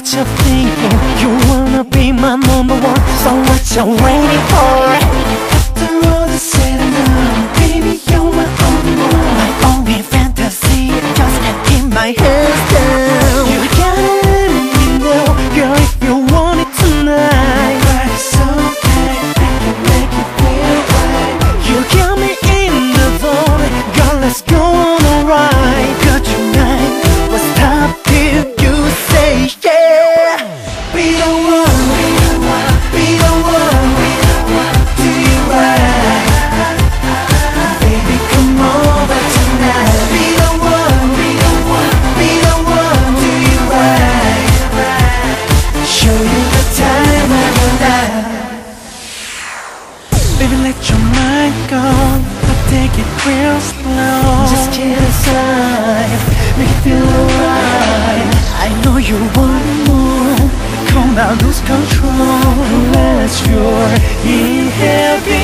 what you're thinking. You wanna be my number one, so what you waiting for? After all is said and done, baby, you're my only one, my only fantasy, just in my hands down. You gotta let me know, girl, if you want it tonight. But it's okay, I can make you feel right. You got me in the zone, girl, let's go on a ride. Good tonight, we'll stop till you say yeah. Be the one, be the one, do you right? Baby, come over tonight. Be the one, be the one, do you right? Show you the time of your life. Baby, let your mind go, but take it real slow. Just get inside, make it feel alright. I know you want more, come now, lose control. Unless you're in heaven.